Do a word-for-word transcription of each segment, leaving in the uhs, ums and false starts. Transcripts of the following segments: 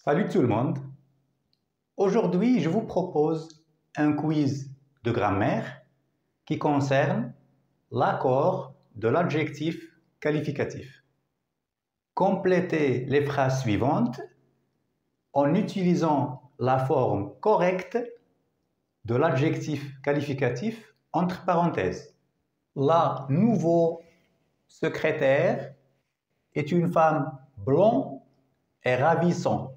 Salut tout le monde! Aujourd'hui, je vous propose un quiz de grammaire qui concerne l'accord de l'adjectif qualificatif. Complétez les phrases suivantes en utilisant la forme correcte de l'adjectif qualificatif entre parenthèses. La nouveau secrétaire est une femme blonde et ravissante.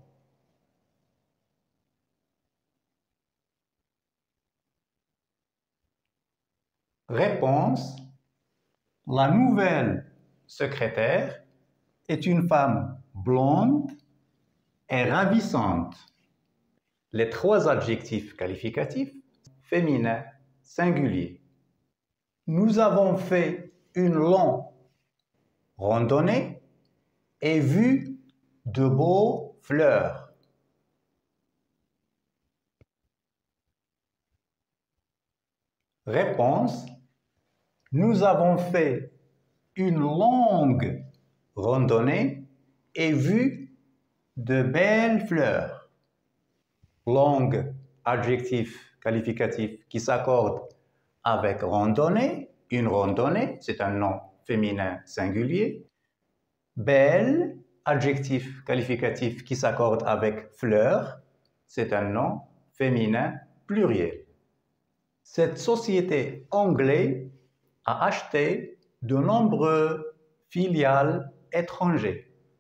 Réponse: la nouvelle secrétaire est une femme blonde et ravissante. Les trois adjectifs qualificatifs féminins singuliers. Nous avons fait une longue randonnée et vu de beaux fleurs. Réponse: nous avons fait une longue randonnée et vu de belles fleurs. Longue, adjectif qualificatif qui s'accorde avec randonnée. Une randonnée, c'est un nom féminin singulier. Belle, adjectif qualificatif qui s'accorde avec fleur, c'est un nom féminin pluriel. Cette société anglaise a acheté de nombreuses filiales étrangères.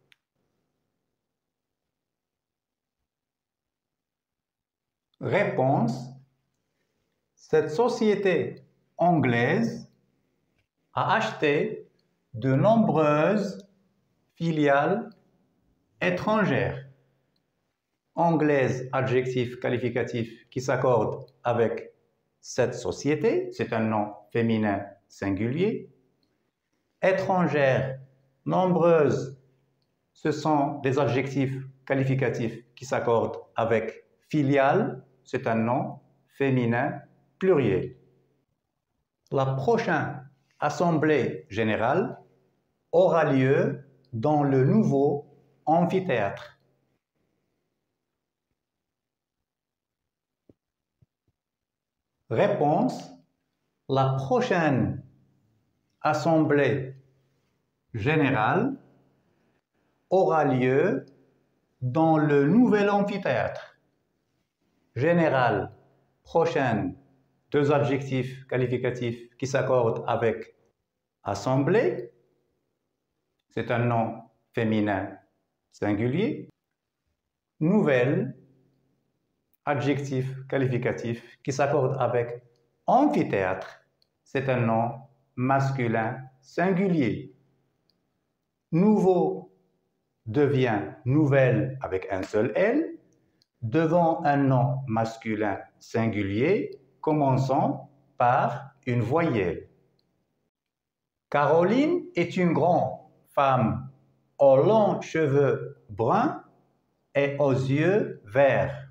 Réponse: cette société anglaise a acheté de nombreuses filiales étrangères. Anglaise, adjectif qualificatif qui s'accorde avec cette société, c'est un nom féminin singulier. Étrangère, nombreuse, ce sont des adjectifs qualificatifs qui s'accordent avec filiale, c'est un nom féminin pluriel. La prochaine assemblée générale aura lieu dans le nouveau amphithéâtre. Réponse: la prochaine assemblée générale aura lieu dans le nouvel amphithéâtre. Général, prochaine, deux adjectifs qualificatifs qui s'accordent avec assemblée, c'est un nom féminin singulier. Nouvelle, adjectif qualificatif qui s'accorde avec amphithéâtre, c'est un nom masculin singulier. Nouveau devient nouvelle avec un seul L. Devant un nom masculin singulier, commençons par une voyelle. Caroline est une grande femme aux longs cheveux bruns et aux yeux verts.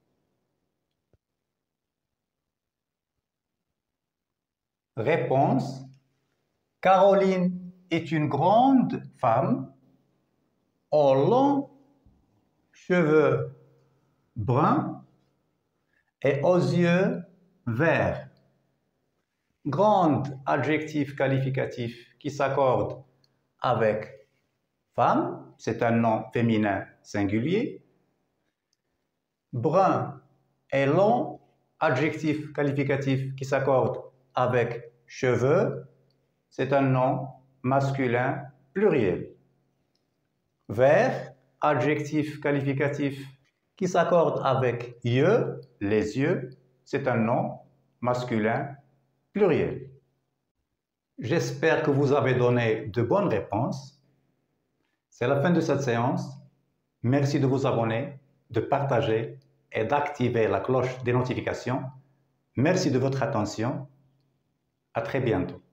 Réponse: Caroline est une grande femme aux longs cheveux bruns et aux yeux verts. Grande, adjectif qualificatif qui s'accorde avec femme, c'est un nom féminin singulier. Brun et long, adjectif qualificatif qui s'accorde avec cheveux, c'est un nom masculin pluriel. Vert, adjectif qualificatif qui s'accorde avec yeux, les yeux, c'est un nom masculin pluriel. J'espère que vous avez donné de bonnes réponses. C'est la fin de cette séance. Merci de vous abonner, de partager et d'activer la cloche des notifications. Merci de votre attention. À très bientôt.